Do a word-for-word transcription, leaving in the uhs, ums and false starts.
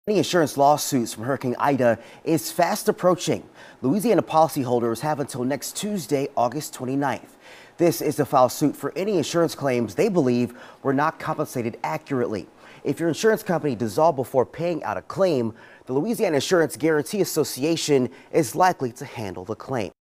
Any insurance lawsuits from Hurricane Ida is fast approaching. Louisiana policyholders have until next Tuesday, August twenty-ninth. This is to file suit for any insurance claims they believe were not compensated accurately. If your insurance company dissolved before paying out a claim, the Louisiana Insurance Guarantee Association is likely to handle the claim.